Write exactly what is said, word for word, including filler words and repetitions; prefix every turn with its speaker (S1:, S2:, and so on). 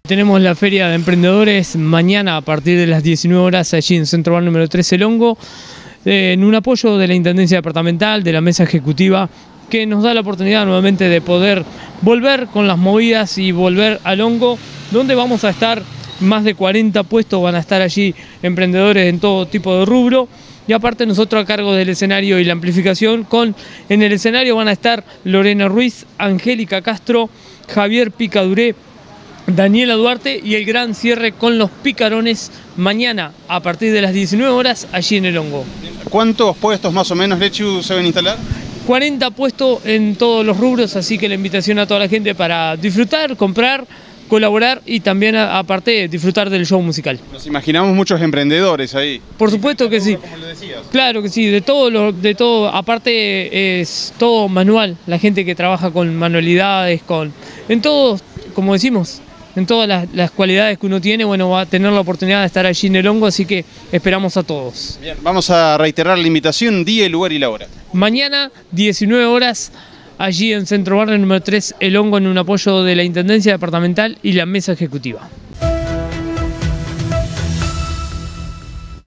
S1: Tenemos la Feria de Emprendedores mañana a partir de las diecinueve horas allí en Centro Bar número tres El Hongo, eh, en un apoyo de la Intendencia Departamental, de la Mesa Ejecutiva, que nos da la oportunidad nuevamente de poder volver con las movidas y volver al Hongo, donde vamos a estar más de cuarenta puestos, van a estar allí emprendedores en todo tipo de rubro. Y aparte nosotros a cargo del escenario y la amplificación, con en el escenario van a estar Lorena Ruiz, Angélica Castro, Javier Picaduré, Daniela Duarte y el gran cierre con los Picarones mañana a partir de las diecinueve horas allí en el Hongo.
S2: ¿Cuántos puestos más o menos, Lechu, se van a instalar?
S1: cuarenta puestos en todos los rubros, así que la invitación a toda la gente para disfrutar, comprar, colaborar y también aparte disfrutar del show musical.
S2: Nos imaginamos muchos emprendedores ahí.
S1: Por supuesto que sí.
S2: Como lo decías.
S1: Claro que sí, de todo, lo, de todo, aparte es todo manual, la gente que trabaja con manualidades, con en todo, como decimos, en todas las, las cualidades que uno tiene, bueno, va a tener la oportunidad de estar allí en el Hongo, así que esperamos a todos.
S2: Bien, vamos a reiterar la invitación, día, el lugar y la hora.
S1: Mañana, diecinueve horas, allí en Centro Bar número tres El Hongo, en un apoyo de la Intendencia Departamental y la Mesa Ejecutiva.